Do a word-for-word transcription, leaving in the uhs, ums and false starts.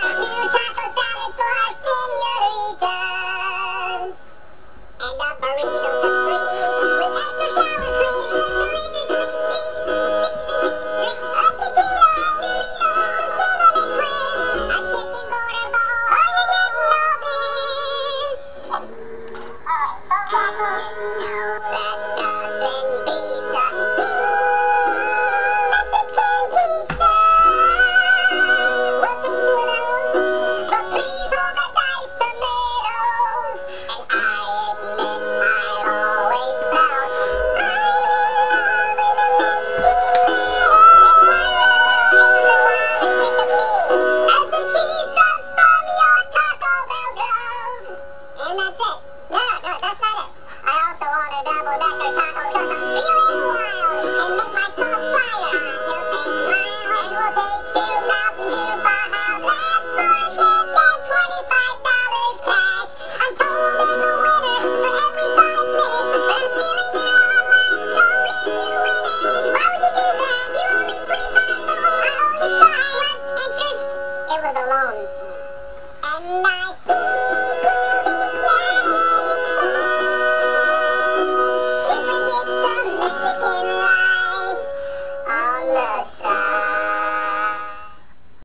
Two taco salad for our senoritas. And a burrito supreme with extra sour cream. Deliciously cheap. Season deep three. A tequila and Doritos. A cinnamon twist. A chicken border bowl. Are you getting all this? Alright, so tacos. You know that nothing beats a Mexican pizza. We'll stick to those, but please hold the diced tomatoes. And I admit I've always felt I'm in love with a Mexican. It's like with a little extra wild and think of me as the cheese drops from your Taco Bell glove. And that's it. No, no, that's not it. I also want a double-decker taco cause I'm feeling wild. And make my sauce fire until they smile. And we'll take